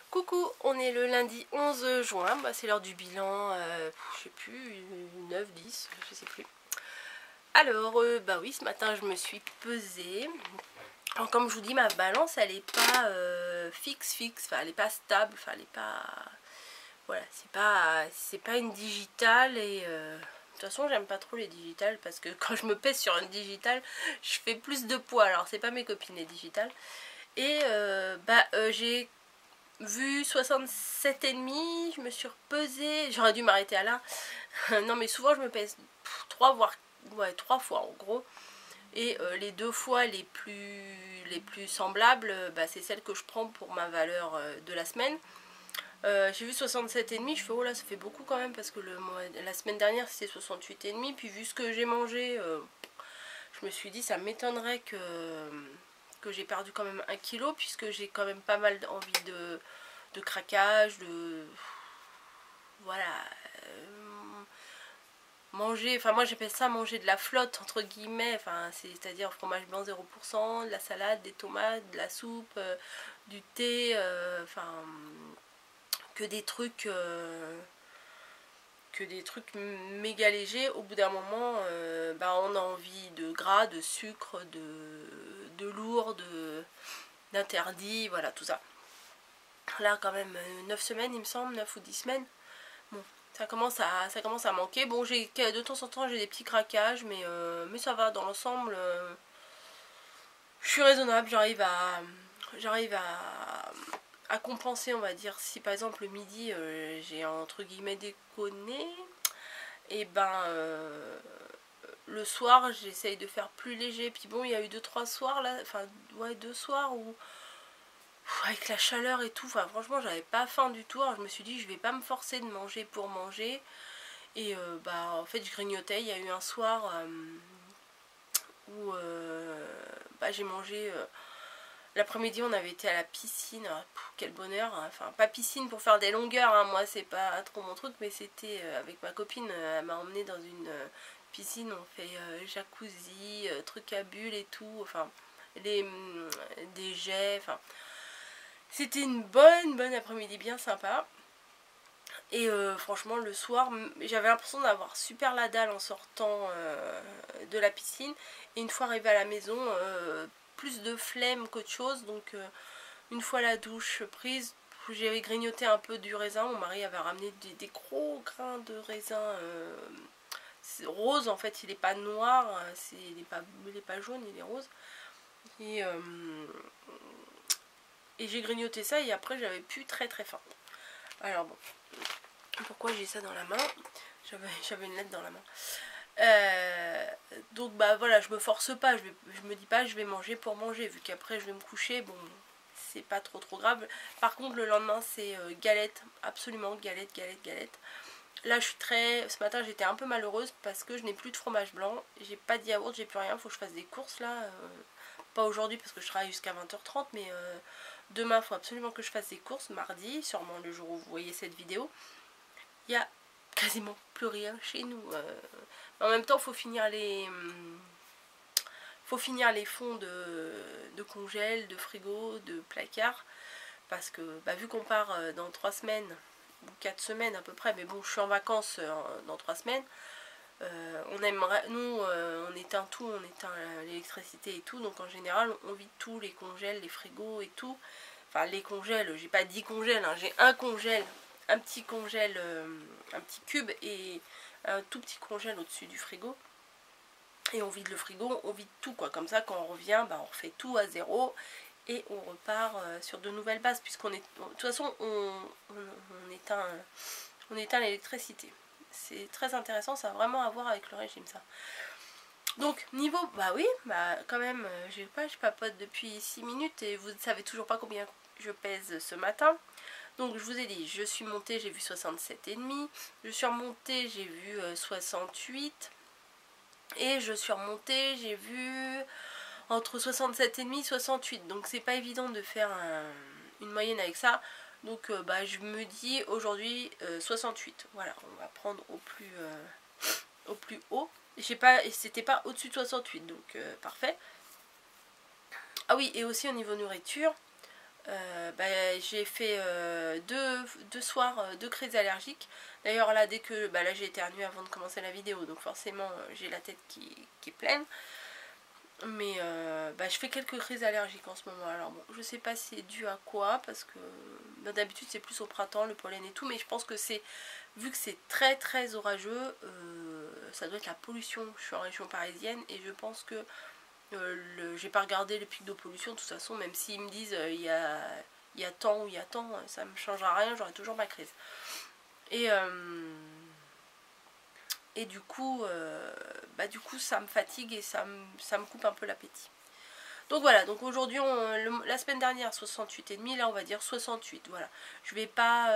Coucou, on est le lundi 11 juin, c'est l'heure du bilan, je sais plus, 9, 10, je sais plus. Alors, oui, ce matin je me suis pesée. Alors, comme je vous dis, ma balance elle est pas fixe, enfin elle est pas stable, enfin elle est pas... Voilà, c'est pas une digitale et... de toute façon j'aime pas trop les digitales parce que quand je me pèse sur une digitale, je fais plus de poids, alors c'est pas mes copines les digitales. Et j'ai vu 67,5, je me suis repesée, j'aurais dû m'arrêter à là. Non mais souvent je me pèse 3 voire 3 fois en gros. Et les 2 fois les plus semblables, c'est celle que je prends pour ma valeur de la semaine. J'ai vu 67,5, je fais oh là ça fait beaucoup quand même parce que la semaine dernière c'était 68,5. Puis vu ce que j'ai mangé, je me suis dit ça m'étonnerait que j'ai perdu quand même 1 kg puisque j'ai quand même pas mal envie de craquage, voilà, manger, enfin moi j'appelle ça manger de la flotte entre guillemets, enfin c'est-à-dire fromage blanc 0%, de la salade, des tomates, de la soupe, du thé, enfin que des trucs méga légers. Au bout d'un moment on a envie de gras, de sucre, de lourd, d'interdit, voilà tout ça. Là quand même 9 semaines il me semble, 9 ou 10 semaines. Bon, ça commence à manquer. Bon, de temps en temps j'ai des petits craquages, mais ça va dans l'ensemble. Je suis raisonnable, j'arrive à compenser, on va dire. Si par exemple le midi j'ai entre guillemets déconné, et le soir j'essaye de faire plus léger. Puis bon, il y a eu 2-3 soirs là, enfin ouais 2 soirs où avec la chaleur et tout, enfin franchement j'avais pas faim du tout. Alors je me suis dit je vais pas me forcer de manger pour manger. Et en fait je grignotais. Il y a eu un soir où j'ai mangé. L'après-midi on avait été à la piscine. Quel bonheur, hein. Enfin pas piscine pour faire des longueurs, hein. Moi c'est pas trop mon truc, mais c'était avec ma copine. Elle m'a emmenée dans une piscine. On fait jacuzzi, truc à bulles et tout. Enfin des jets. Enfin c'était une bonne après-midi bien sympa. Et franchement le soir j'avais l'impression d'avoir super la dalle en sortant de la piscine. Et une fois arrivée à la maison, plus de flemme qu'autre chose. Donc une fois la douche prise, j'avais grignoté un peu du raisin. Mon mari avait ramené des gros grains de raisin rose. En fait il n'est pas noir, il n'est pas jaune, il est rose. Et j'ai grignoté ça et après j'avais plus très faim. Alors bon, pourquoi j'ai ça dans la main? J'avais une lettre dans la main. Donc voilà, je me force pas, je me dis pas je vais manger pour manger, vu qu'après je vais me coucher, bon c'est pas trop grave. Par contre le lendemain c'est galette, absolument galette. Là je suis ce matin j'étais un peu malheureuse parce que je n'ai plus de fromage blanc, j'ai pas de yaourt, j'ai plus rien, faut que je fasse des courses là. Pas aujourd'hui parce que je travaille jusqu'à 20h30, mais demain il faut absolument que je fasse des courses, mardi, sûrement le jour où vous voyez cette vidéo. Il y a quasiment plus rien chez nous. En même temps, faut finir les fonds de congèle, de frigo, de placard. Parce que vu qu'on part dans 3 semaines, ou 4 semaines à peu près, mais bon, je suis en vacances dans 3 semaines. On aimerait, nous, on éteint tout, on éteint l'électricité et tout. Donc en général, on vide tout, les congèles, les frigos et tout. Enfin, les congèles, j'ai pas 10 congèles, hein, j'ai un congèle. Un petit congèle, un petit cube et un tout petit congèle au-dessus du frigo. Et on vide le frigo, on vide tout quoi. Comme ça quand on revient, on refait tout à zéro et on repart sur de nouvelles bases. Puisqu'on est. De toute façon on éteint l'électricité. C'est très intéressant, ça a vraiment à voir avec le régime ça. Donc niveau, quand même, je papote depuis 6 minutes et vous ne savez toujours pas combien je pèse ce matin. Donc je vous ai dit, je suis montée, j'ai vu 67,5. Je suis remontée, j'ai vu 68. Et je suis remontée, j'ai vu entre 67,5 et 68. Donc c'est pas évident de faire une moyenne avec ça. Donc je me dis aujourd'hui 68. Voilà, on va prendre au plus haut. C'était pas au-dessus de 68, donc parfait. Ah oui, et aussi au niveau nourriture. j'ai fait deux soirs, 2 crises allergiques. D'ailleurs là, dès que là j'ai éternué avant de commencer la vidéo, donc forcément j'ai la tête qui est pleine. Mais je fais quelques crises allergiques en ce moment. Alors bon, je sais pas si c'est dû à quoi, parce que d'habitude c'est plus au printemps, le pollen et tout, mais je pense que c'est, vu que c'est très très orageux, ça doit être la pollution. Je suis en région parisienne et je pense que j'ai pas regardé le pic de pollution de toute façon, même s'ils me disent il y a temps ou il y a temps, ça me changera rien, j'aurai toujours ma crise. Et du coup ça me fatigue et ça me coupe un peu l'appétit. Donc voilà, donc aujourd'hui, la semaine dernière 68,5, là on va dire 68, voilà. Je vais pas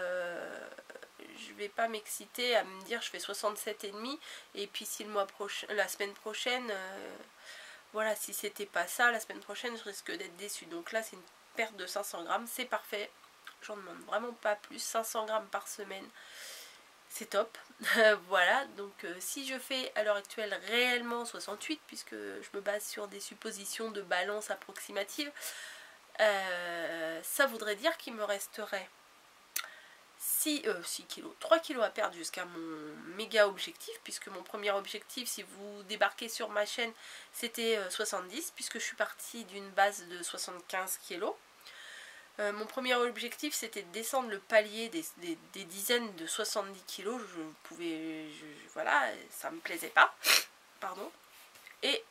m'exciter à me dire je fais 67,5, et puis si la semaine prochaine, voilà, si c'était pas ça, la semaine prochaine je risque d'être déçue. Donc là c'est une perte de 500 grammes, c'est parfait, j'en demande vraiment pas plus, 500 grammes par semaine. C'est top. Voilà, donc si je fais à l'heure actuelle réellement 68, puisque je me base sur des suppositions de balance approximative, ça voudrait dire qu'il me resterait 3 kilos à perdre jusqu'à mon méga objectif, puisque mon premier objectif, si vous débarquez sur ma chaîne, c'était 70, puisque je suis partie d'une base de 75 kilos. Mon premier objectif c'était de descendre le palier des dizaines de 70 kilos. Voilà, ça me plaisait pas, pardon. Et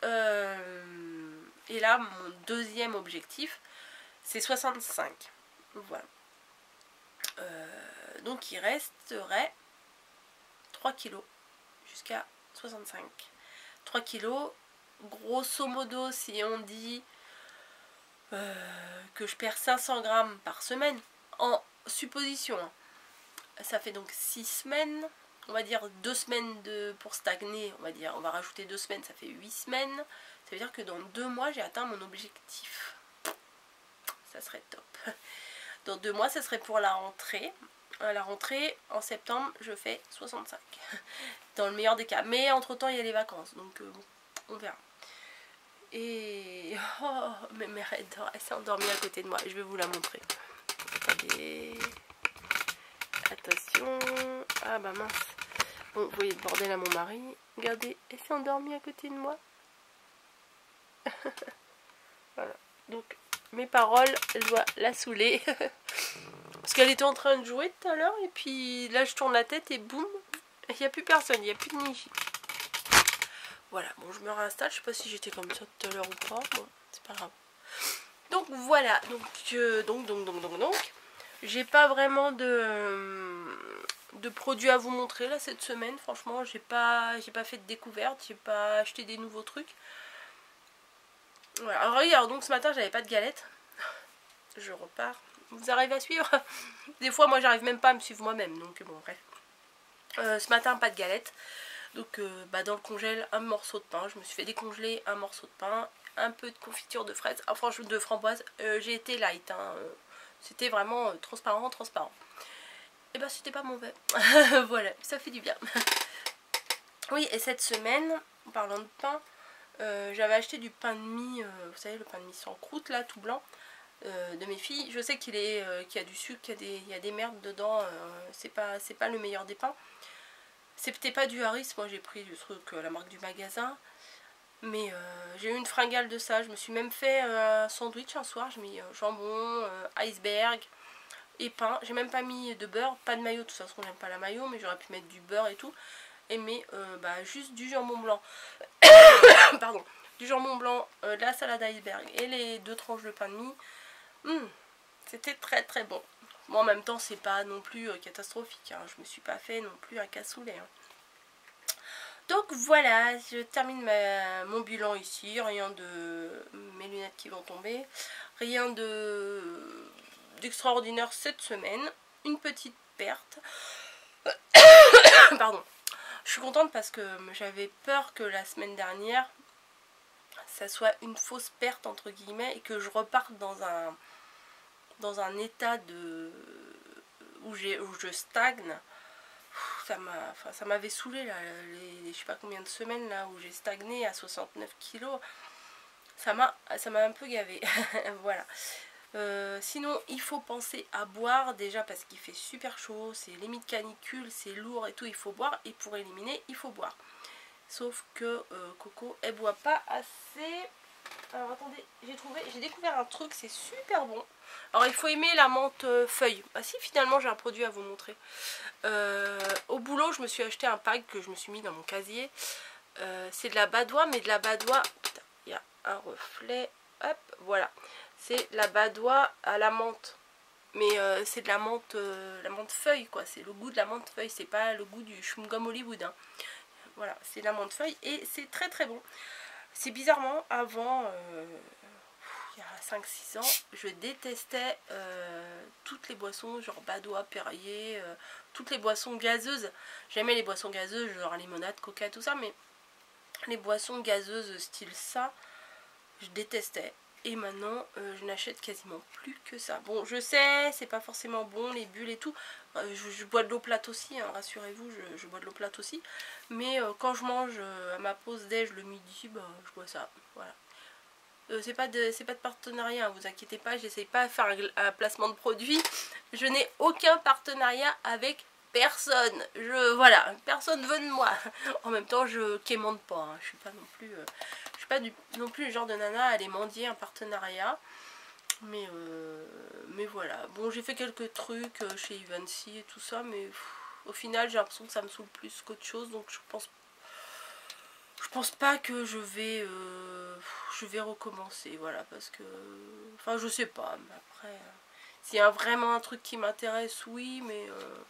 là mon deuxième objectif c'est 65, voilà. Donc il resterait 3 kilos jusqu'à 65. 3 kilos, grosso modo, si on dit que je perds 500 grammes par semaine, en supposition, hein. Ça fait donc 6 semaines, on va dire 2 semaines pour stagner, on va rajouter 2 semaines, ça fait 8 semaines. Ça veut dire que dans 2 mois j'ai atteint mon objectif. Ça serait top. Dans 2 mois ça serait pour la rentrée. À la rentrée en septembre je fais 65 dans le meilleur des cas, mais entre temps il y a les vacances, donc bon, on verra. Et mais elle s'est endormie à côté de moi. Je vais vous la montrer. Attendez. Attention. Ah bah mince. Bon, vous voyez le bordel à mon mari. Regardez, elle s'est endormie à côté de moi. Voilà. Donc mes paroles, elle doit la saouler. Parce qu'elle était en train de jouer tout à l'heure. Et puis là je tourne la tête et boum. Il n'y a plus personne, il n'y a plus de Niji. Voilà, bon je me réinstalle, je sais pas si j'étais comme ça tout à l'heure ou pas, bon c'est pas grave. Donc voilà, donc j'ai pas vraiment de produits à vous montrer là cette semaine, franchement j'ai pas fait de découverte, j'ai pas acheté des nouveaux trucs. Voilà, alors regarde, donc ce matin j'avais pas de galette, je repars, vous arrivez à suivre? Des fois moi j'arrive même pas à me suivre moi-même, donc bon bref. Ce matin pas de galette. Donc dans le congèle, un morceau de pain. Je me suis fait décongeler un morceau de pain, un peu de confiture de fraises, enfin de framboise. J'ai été light, hein. C'était vraiment transparent. Et bah c'était pas mauvais. Voilà, ça fait du bien. Oui, et cette semaine, en parlant de pain, j'avais acheté du pain de mie, vous savez le pain de mie sans croûte là, tout blanc, de mes filles. Je sais qu'il y a du sucre, qu'il y a des merdes dedans, c'est pas le meilleur des pains. C'était pas du Harris, moi j'ai pris du truc, la marque du magasin. Mais j'ai eu une fringale de ça. Je me suis même fait un sandwich un soir. J'ai mis jambon, iceberg et pain. J'ai même pas mis de beurre, pas de mayo. De toute façon j'aime pas la mayo, mais j'aurais pu mettre du beurre et tout. Et mais juste du jambon blanc. Pardon. Du jambon blanc, de la salade iceberg et les 2 tranches de pain de mie. C'était très très bon. Moi en même temps c'est pas non plus catastrophique, hein. Je me suis pas fait non plus un cassoulet, hein. Donc voilà, je termine mon bilan ici. Rien de... mes lunettes qui vont tomber. Rien d'extraordinaire cette semaine. Une petite perte. Pardon. Je suis contente parce que j'avais peur que la semaine dernière ça soit une fausse perte entre guillemets et que je reparte dans un état où je stagne. Ça m'avait saoulé là, je sais pas combien de semaines là où j'ai stagné à 69 kilos. Ça m'a un peu gavé. Voilà. Sinon il faut penser à boire déjà parce qu'il fait super chaud, c'est limite canicule, c'est lourd et tout, il faut boire, et pour éliminer il faut boire. Sauf que Coco elle boit pas assez. Alors attendez, j'ai découvert un truc, c'est super bon. Alors il faut aimer la menthe feuille. Ah si, finalement j'ai un produit à vous montrer. Au boulot je me suis acheté un pack que je me suis mis dans mon casier. C'est de la badoie, mais de la badoie, putain, il y a un reflet, hop, voilà. C'est la badoie à la menthe. Mais c'est de la menthe feuille quoi, c'est le goût de la menthe feuille, c'est pas le goût du chewing-gum Hollywood. Hein. Voilà, c'est de la menthe feuille et c'est très très bon. C'est bizarrement, avant, il y a 5-6 ans, je détestais toutes les boissons, genre Badois, Perrier, toutes les boissons gazeuses. J'aimais les boissons gazeuses, genre limonade, coca, tout ça, mais les boissons gazeuses style ça, je détestais. Et maintenant, je n'achète quasiment plus que ça. Bon, je sais, c'est pas forcément bon, les bulles et tout. Je bois de l'eau plate aussi, hein, rassurez-vous, je bois de l'eau plate aussi. Mais quand je mange à ma pause déj le midi, bah, je bois ça. Voilà. C'est pas de partenariat, hein, vous inquiétez pas, j'essaye pas de faire un placement de produit. Je n'ai aucun partenariat avec personne. Voilà, personne veut de moi. En même temps, je quémande pas, hein, je suis pas non plus... je suis pas non plus le genre de nana à aller mendier un partenariat. Mais voilà. Bon, j'ai fait quelques trucs chez Evency et tout ça, mais au final, j'ai l'impression que ça me saoule plus qu'autre chose. Donc je pense pas que je vais recommencer. Voilà, parce que... Enfin, je sais pas. Mais après, s'il y a vraiment un truc qui m'intéresse, oui, mais...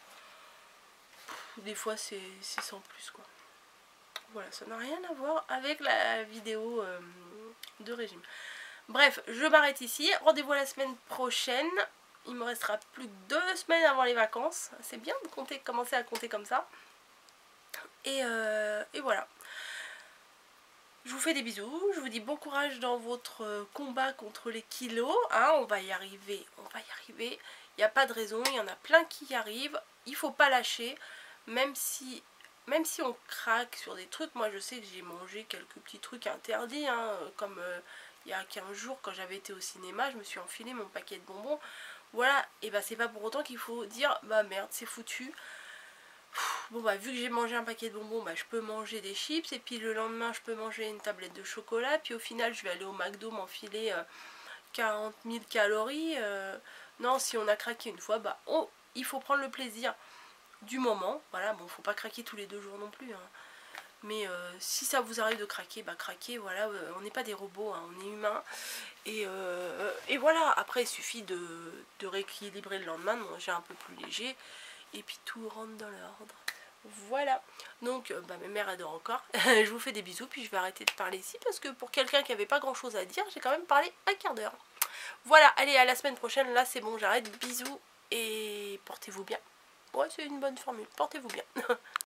des fois, c'est sans plus, quoi. Voilà, ça n'a rien à voir avec la vidéo de régime. Bref, je m'arrête ici. Rendez-vous la semaine prochaine. Il me restera plus que 2 semaines avant les vacances. C'est bien de commencer à compter comme ça. Et voilà. Je vous fais des bisous. Je vous dis bon courage dans votre combat contre les kilos. Hein, on va y arriver. On va y arriver. Il n'y a pas de raison. Il y en a plein qui y arrivent. Il ne faut pas lâcher. Même si on craque sur des trucs. Moi, je sais que j'ai mangé quelques petits trucs interdits. Hein, comme... il y a 15 jours, quand j'avais été au cinéma, je me suis enfilé mon paquet de bonbons. Voilà, et bah c'est pas pour autant qu'il faut dire, bah merde, c'est foutu. Bon bah vu que j'ai mangé un paquet de bonbons, bah je peux manger des chips. Et puis le lendemain, je peux manger une tablette de chocolat. Puis au final, je vais aller au McDo m'enfiler 40 000 calories. Non, si on a craqué une fois, bah il faut prendre le plaisir du moment. Voilà, bon, faut pas craquer tous les 2 jours non plus. Hein. Mais si ça vous arrive de craquer, bah craquez, voilà, on n'est pas des robots, hein, on est humains. Et voilà, après il suffit de rééquilibrer le lendemain, de manger un peu plus léger, et puis tout rentre dans l'ordre. Voilà, donc bah, ma mère adore encore. Je vous fais des bisous, puis je vais arrêter de parler ici, parce que pour quelqu'un qui n'avait pas grand chose à dire, j'ai quand même parlé un quart d'heure. Voilà, allez, à la semaine prochaine, là c'est bon, j'arrête, bisous, et portez-vous bien. Ouais, c'est une bonne formule, portez-vous bien.